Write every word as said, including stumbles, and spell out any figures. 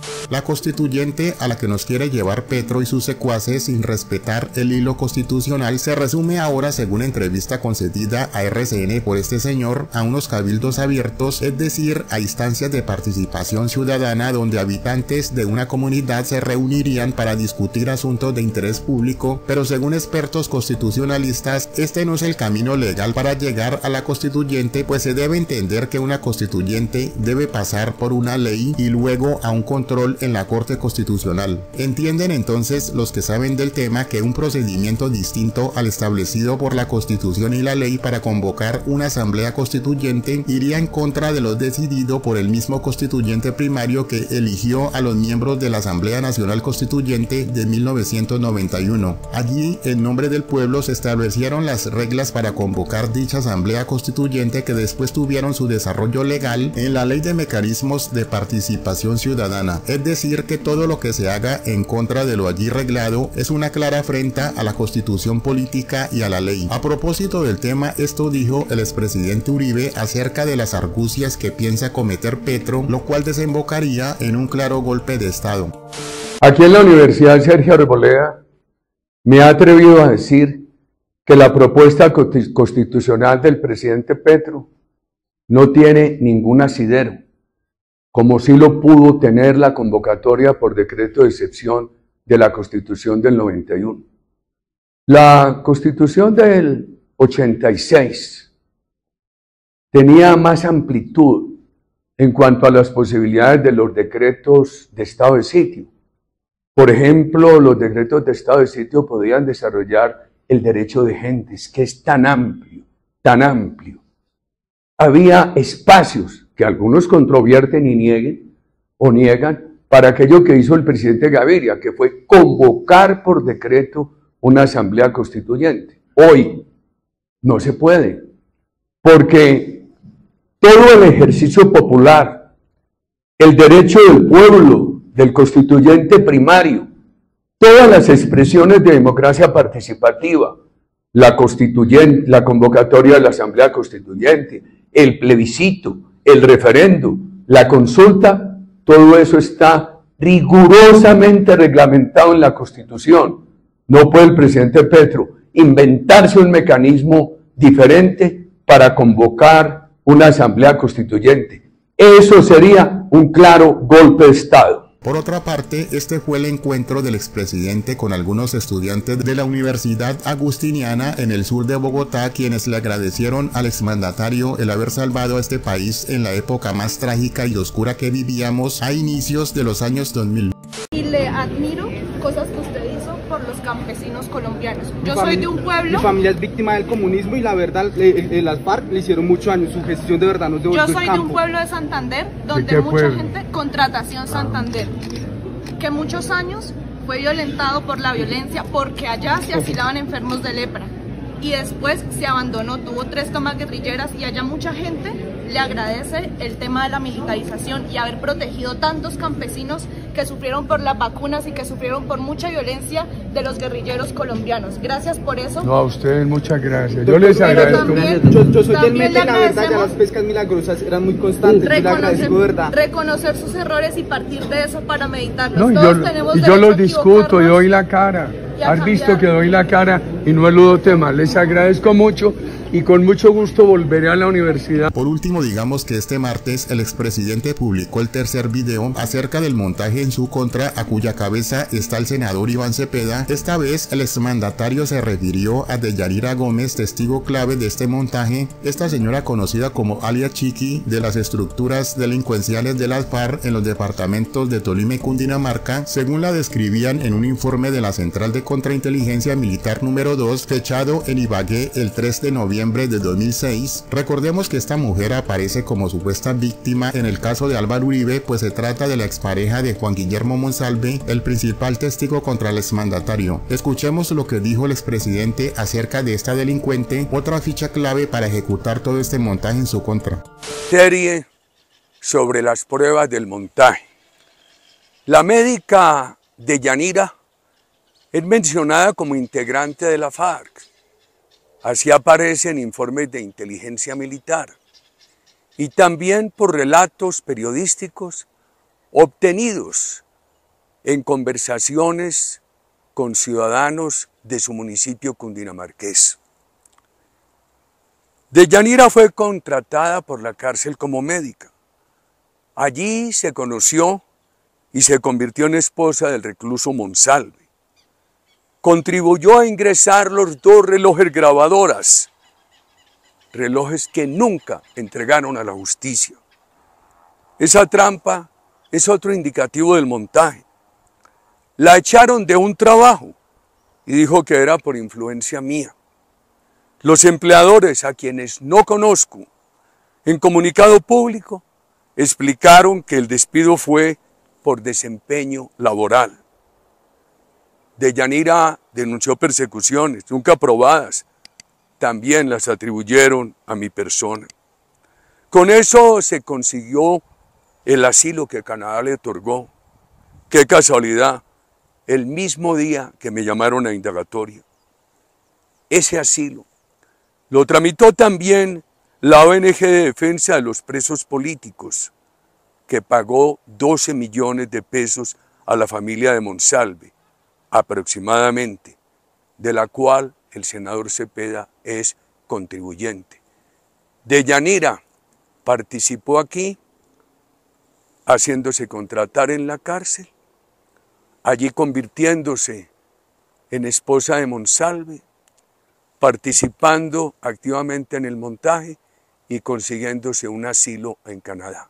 La constituyente a la que nos quiere llevar Petro y sus secuaces sin respetar el hilo constitucional se resume ahora, según entrevista concedida a R C N por este señor, a unos cabildos abiertos, es decir, a instancias de participación ciudadana donde habitantes de una comunidad se reunirían para discutir asuntos de interés público, pero según expertos constitucionalistas, este no es el camino legal para llegar a la constituyente, pues se debe entender que una constituyente debe pasar por una ley y luego a un control en la Corte Constitucional. Entienden entonces los que saben del tema que un procedimiento distinto al establecido por la Constitución y la ley para convocar una asamblea constituyente iría en contra de lo decidido por el mismo constituyente primario que eligió a los miembros de la Asamblea Nacional Constituyente de mil novecientos noventa y uno. Allí, en nombre del pueblo, se establecieron las reglas para convocar dicha asamblea constituyente, que después tuvieron su desarrollo legal en la Ley de Mecanismos de Participación Ciudadana. Es decir, que todo lo que se haga en contra de lo allí reglado es una clara afrenta a la Constitución política y a la ley. A propósito del tema, esto dijo el expresidente Uribe acerca de las argucias que piensa cometer Petro, lo cual desembocaría en un claro golpe de Estado. Aquí en la Universidad Sergio Arboleda me he atrevido a decir que la propuesta constitucional del presidente Petro no tiene ningún asidero, como sí lo pudo tener la convocatoria por decreto de excepción de la Constitución del noventa y uno. La Constitución del ochenta y seis tenía más amplitud en cuanto a las posibilidades de los decretos de estado de sitio. Por ejemplo, los decretos de estado de sitio podían desarrollar el derecho de gentes, que es tan amplio, tan amplio. Había espacios que algunos controvierten y nieguen o niegan para aquello que hizo el presidente Gaviria, que fue convocar por decreto una asamblea constituyente. Hoy no se puede, porque todo el ejercicio popular, el derecho del pueblo, del constituyente primario, todas las expresiones de democracia participativa, la constituyente, la convocatoria de la asamblea constituyente, el plebiscito, el referendo, la consulta, todo eso está rigurosamente reglamentado en la Constitución. No puede el presidente Petro inventarse un mecanismo diferente para convocar una asamblea constituyente. Eso sería un claro golpe de Estado. Por otra parte, este fue el encuentro del expresidente con algunos estudiantes de la Universidad Agustiniana en el sur de Bogotá, quienes le agradecieron al exmandatario el haber salvado a este país en la época más trágica y oscura que vivíamos a inicios de los años dos mil. Y le admiro cosas que usted hizo por los campesinos colombianos. Mi Yo familia, soy de un pueblo... Mi familia es víctima del comunismo y la verdad, le, eh, las FARC le hicieron mucho daño. Su gestión de verdad nos devolvió el campo. Yo soy de un pueblo de Santander, donde ¿De mucha pueblo? gente... Contratación Santander, que muchos años fue violentado por la violencia, porque allá se asilaban enfermos de lepra. Y después se abandonó, tuvo tres tomas guerrilleras y allá mucha gente le agradece el tema de la militarización y haber protegido tantos campesinos que sufrieron por las vacunas y que sufrieron por mucha violencia de los guerrilleros colombianos. Gracias por eso. No, a ustedes muchas gracias. Yo les agradezco. También, yo, yo soy del Meta, la verdad, ya agradecemos- las pescas milagrosas eran muy constantes. Yo le Reconocer, agradezco de verdad. reconocer sus errores y partir de eso para meditarlos. No, y Todos yo, tenemos y yo derecho los a discuto y equivocarnos. doy la cara. Y a Has visto cambiar. que doy la cara y no eludo temas. Les agradezco mucho y con mucho gusto volveré a la universidad. Por último, digamos que este martes el expresidente publicó el tercer video acerca del montaje en su contra, a cuya cabeza está el senador Iván Cepeda. Esta vez el exmandatario se refirió a Deyanira Gómez, testigo clave de este montaje. Esta señora, conocida como alias Chiqui, de las estructuras delincuenciales de las FARC en los departamentos de Tolima y Cundinamarca, según la describían en un informe de la Central de Contrainteligencia Militar número dos, fechado en Ibagué el tres de noviembre de dos mil seis. Recordemos que esta mujer aparece como supuesta víctima en el caso de Álvaro Uribe, pues se trata de la expareja de Juan Guillermo Monsalve, el principal testigo contra el exmandatario. Escuchemos lo que dijo el expresidente acerca de esta delincuente, otra ficha clave para ejecutar todo este montaje en su contra. Serie sobre las pruebas del montaje. La médica Deyanira es mencionada como integrante de la FARC. Así aparece en informes de inteligencia militar y también por relatos periodísticos obtenidos en conversaciones con ciudadanos de su municipio cundinamarqués. Deyanira fue contratada por la cárcel como médica. Allí se conoció y se convirtió en esposa del recluso Monsalve. Contribuyó a ingresar los dos relojes grabadoras, relojes que nunca entregaron a la justicia. Esa trampa es otro indicativo del montaje. La echaron de un trabajo y dijo que era por influencia mía. Los empleadores, a quienes no conozco, en comunicado público, explicaron que el despido fue por desempeño laboral. Deyanira denunció persecuciones nunca probadas, también las atribuyeron a mi persona. Con eso se consiguió el asilo que Canadá le otorgó. Qué casualidad, el mismo día que me llamaron a indagatoria. Ese asilo lo tramitó también la O N G de Defensa de los Presos Políticos, que pagó doce millones de pesos a la familia de Monsalve, aproximadamente, de la cual el senador Cepeda es contribuyente. Deyanira participó aquí, haciéndose contratar en la cárcel, allí convirtiéndose en esposa de Monsalve, participando activamente en el montaje y consiguiéndose un asilo en Canadá.